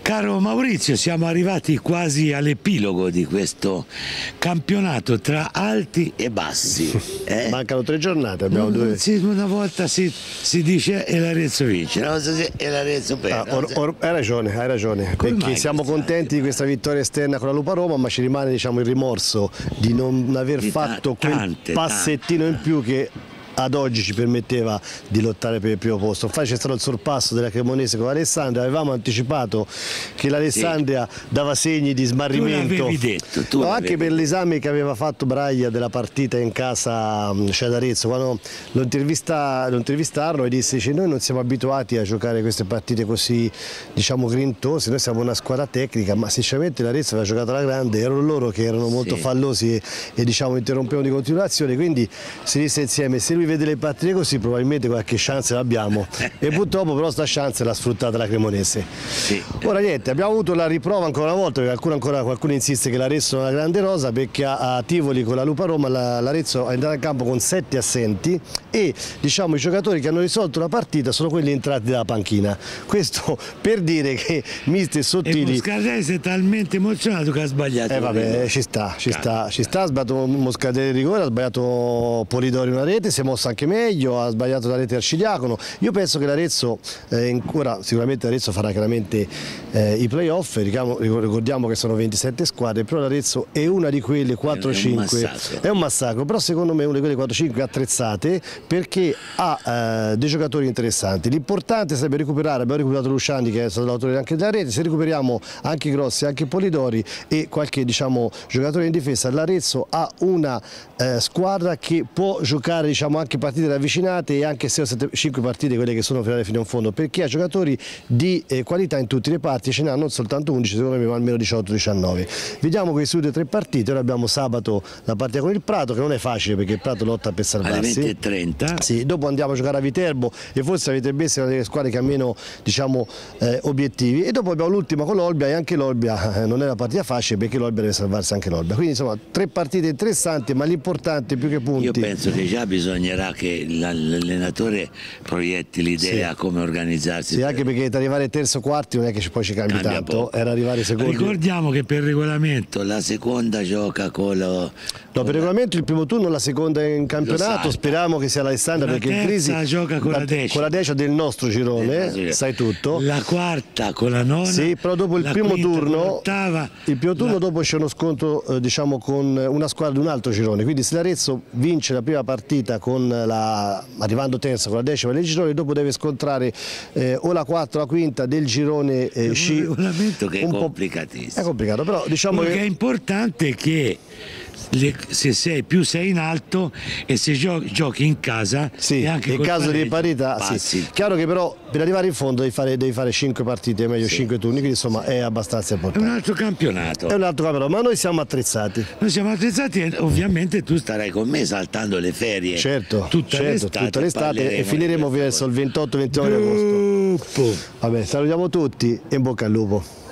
Caro Maurizio, siamo arrivati quasi all'epilogo di questo campionato tra alti e bassi. Mancano 3 giornate, abbiamo due. Sì, una volta si dice e l'Arezzo vince, una volta e l'Arezzo perde. Hai ragione, perché siamo contenti di questa vittoria esterna con la Lupa Roma, ma ci rimane, diciamo, il rimorso di non aver fatto quel passettino in più che ad oggi ci permetteva di lottare per il primo posto. Infatti c'è stato il sorpasso della Cremonese con l'Alessandria, avevamo anticipato che l'Alessandria dava segni di smarrimento. Tu detto, anche per l'esame che aveva fatto Braglia della partita in casa ad Arezzo, quando lo intervistarono e disse: noi non siamo abituati a giocare queste partite così, diciamo, grintose, noi siamo una squadra tecnica, ma sinceramente l'Arezzo aveva giocato alla grande, erano loro che erano molto fallosi e diciamo interrompevano di continuazione, quindi si disse insieme: se lui vede le partite così probabilmente qualche chance l'abbiamo e purtroppo però sta chance l'ha sfruttata la Cremonese. Ora niente, abbiamo avuto la riprova ancora una volta, perché qualcuno insiste che l'Arezzo è una grande rosa, perché a Tivoli con la Lupa Roma l'Arezzo è andato in campo con 7 assenti e diciamo i giocatori che hanno risolto la partita sono quelli entrati dalla panchina. Questo per dire che mister Sottili... E Moscardese è talmente emozionato che ha sbagliato. Vabbè, ci sta, ha sbagliato Moscardese il rigore, ha sbagliato Polidori una rete, si è mosso anche meglio, ha sbagliato la rete Arcidiacono. Io penso che l'Arezzo, ora sicuramente l'Arezzo farà chiaramente i playoff, ricordiamo che sono 27 squadre, però l'Arezzo è una di quelle 4-5, è un massacro, però secondo me è una di quelle 4-5 attrezzate perché ha dei giocatori interessanti. L'importante sarebbe recuperare, abbiamo recuperato Luciani che è stato l'autore anche della rete, se recuperiamo anche Grossi, anche Polidori e qualche, diciamo, giocatore in difesa, l'Arezzo ha una squadra che può giocare, diciamo, anche partite ravvicinate e anche 6-5 partite quelle che sono finale fino in fondo, perché ha giocatori di qualità in tutte le parti, ce n'ha non soltanto 11, secondo me, ma almeno 18-19. Vediamo queste ultime 3 partite. Ora abbiamo sabato la partita con il Prato, che non è facile perché il Prato lotta per salvarsi alle 20:30. Sì, dopo andiamo a giocare a Viterbo e forse la Viterbese è una delle squadre che ha meno, diciamo, obiettivi, e dopo abbiamo l'ultima con l'Olbia, e anche l'Olbia non è una partita facile perché l'Olbia deve salvarsi anche l'Olbia, quindi insomma 3 partite interessanti, ma l'importante più che punti. Io penso che già bisognerà che l'allenatore proietti l'idea come organizzarsi. Sì, anche perché da arrivare terzo quarti non è che poi ci cambia tanto, poco. Era arrivare secondo. Ricordiamo che per regolamento la seconda gioca con lo... No, per regolamento il primo turno la seconda in campionato, speriamo che sia l'Alessandria perché in crisi gioca con la decima del nostro girone, sai tutto. La quarta con la nona. Sì, però dopo il primo turno, dopo c'è uno scontro diciamo con una squadra di un altro girone, quindi se l'Arezzo vince la prima partita con arrivando terza con la decima del girone, dopo deve scontrare o la quarta o la quinta del girone C. Un regolamento che è complicatissimo. È complicato, però diciamo che è importante che se sei in alto e se giochi in casa, sì, anche in caso di parità, sì. Chiaro che però per arrivare in fondo devi fare 5 partite, meglio 5 turni, quindi insomma è abbastanza importante. È un altro campionato. È un altro campionato, ma noi siamo attrezzati. Noi siamo attrezzati e ovviamente tu starai con me saltando le ferie. Certo, tutta l'estate e finiremo verso il 28-29 agosto. Vabbè, salutiamo tutti e in bocca al lupo.